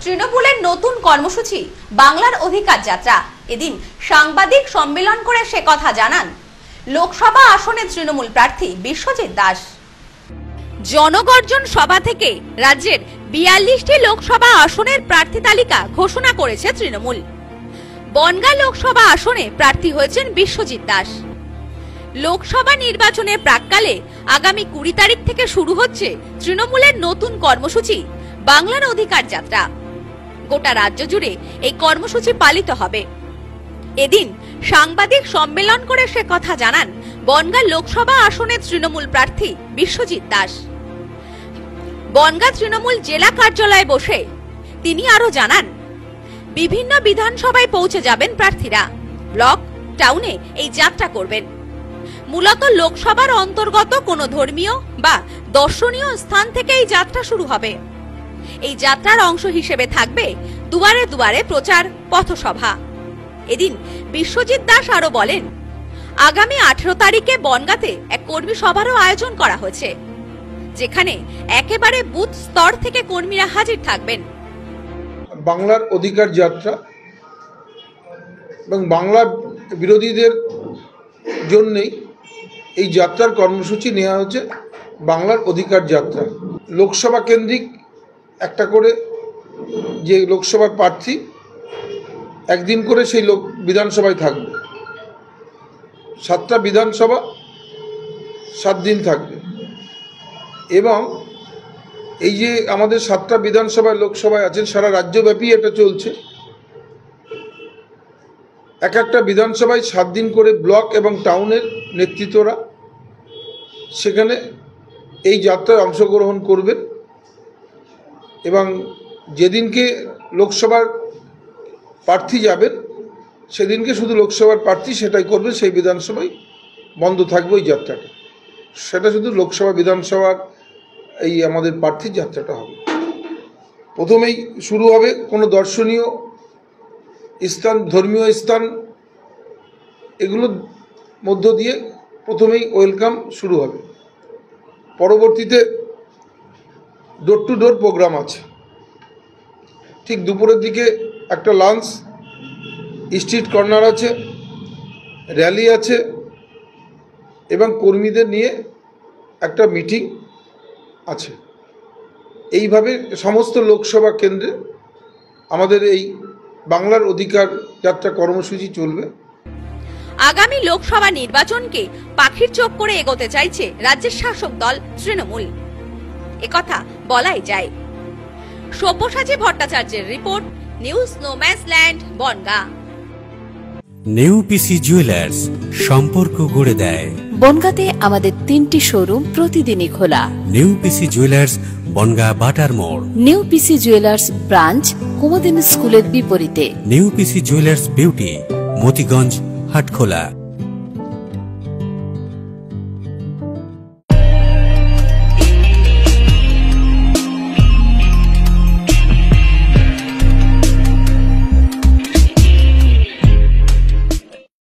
তৃণমূলের নতুন কর্মসূচি বাংলার অধিকার যাত্রা। এদিন সাংবাদিক সম্মেলন করে সে কথা জানান লোকসভা আসনে তৃণমূল প্রার্থী বিশ্বজিৎ দাস। জনগর্জন সভা থেকে রাজ্যের 42টি লোকসভা আসনের প্রার্থী তালিকা ঘোষণা করেছে তৃণমূল। বনগাঁ লোকসভা আসনে প্রার্থী হয়েছেন বিশ্বজিৎ দাস। লোকসভা নির্বাচনের প্রাক্কালে আগামী 20 তারিখ থেকে শুরু হচ্ছে তৃণমূলের নতুন কর্মসূচি বাংলার অধিকার যাত্রা। গোটা রাজ্য জুড়ে এই কর্মসূচি পালিত হবে। এদিন সাংবাদিক সম্মেলন করে সে কথা জানান বনগাঁ লোকসভা আসনের তৃণমূল প্রার্থী বিশ্বজিৎ দাস। বনগাঁ তৃণমূল জেলা কার্যালয়ে বসে তিনি আরো জানান, বিভিন্ন বিধানসভায় পৌঁছে যাবেন প্রার্থীরা, ব্লক টাউনে এই যাত্রা করবেন। মূলত লোকসভার অন্তর্গত কোনো ধর্মীয় বা দর্শনীয় স্থান থেকে এই যাত্রা শুরু হবে। এই যাত্রার অংশ হিসেবে থাকবে দুয়ারে দুয়ারে প্রচার, পথসভা। এদিন বিশ্বজিৎ দাস আরো বলেন, আগামী 18 তারিখে বনগাঁতে এক কর্মী সভারও আয়োজন করা হয়েছে, যেখানে একেবারে বুথ স্তর থেকে কর্মীরা হাজির থাকবেন। বাংলার অধিকার যাত্রা এবং বাংলা বিরোধীদের জন্যই এই যাত্রার কর্মসূচি নেওয়া হচ্ছে বাংলার অধিকার যাত্রা। লোকসভা কেন্দ্রিক একটা করে যে লোকসভার প্রার্থী একদিন করে সেই বিধানসভায় থাকবে। 7টা বিধানসভা 7 দিন থাকবে এবং এই যে আমাদের 7টা বিধানসভায় লোকসভায় আছেন, সারা রাজ্যব্যাপী এটা চলছে। এক একটা বিধানসভায় 7 দিন করে ব্লক এবং টাউনের নেতৃত্বরা সেখানে এই যাত্রায় অংশগ্রহণ করবেন এবং যেদিনকে লোকসভার প্রার্থী যাবেন সেদিনকে শুধু লোকসভার প্রার্থী সেটাই করবে, সেই বিধানসভায় বন্ধ থাকবে ওই যাত্রাটা। সেটা শুধু লোকসভা বিধানসভার এই আমাদের প্রার্থীর যাত্রাটা হবে। প্রথমেই শুরু হবে কোনো দর্শনীয় স্থান, ধর্মীয় স্থান, এগুলোর মধ্য দিয়ে প্রথমেই ওয়েলকাম শুরু হবে। পরবর্তীতে ডোর টু ডোর প্রোগ্রাম আছে। ঠিক দুপুরের দিকে একটা লাঞ্চ, স্ট্রিট কর্নার আছে, র্যালি আছে এবং কর্মীদের নিয়ে একটা মিটিং আছে। এইভাবে সমস্ত লোকসভা কেন্দ্রে আমাদের এই বাংলার অধিকার যাত্রা কর্মসূচি চলবে। আগামী লোকসভা নির্বাচনকে পাখির চোখ করে এগোতে চাইছে রাজ্যের শাসক দল তৃণমূল, একথা বলাই যায়। সব্যসাচী ভট্টাচার্যের রিপোর্ট, নিউজ নোম্যান্সল্যান্ড, বনগাঁ। নেউপিসি জুয়েলার্স, সম্পর্ক গড়ে দেয়। বনগাঁতে আমাদের 3টি শোরুম প্রতিদিনই খোলা। নেউপিসি জুয়েলার্স, বনগাঁ বাটার মোড়। নেউপিসি জুয়েলার্স ব্রাঞ্চ কুমুদিনী স্কুলের বিপরীতে। নেউপিসি জুয়েলার্স বিউটি, মতিগঞ্জ, হাটখোলা।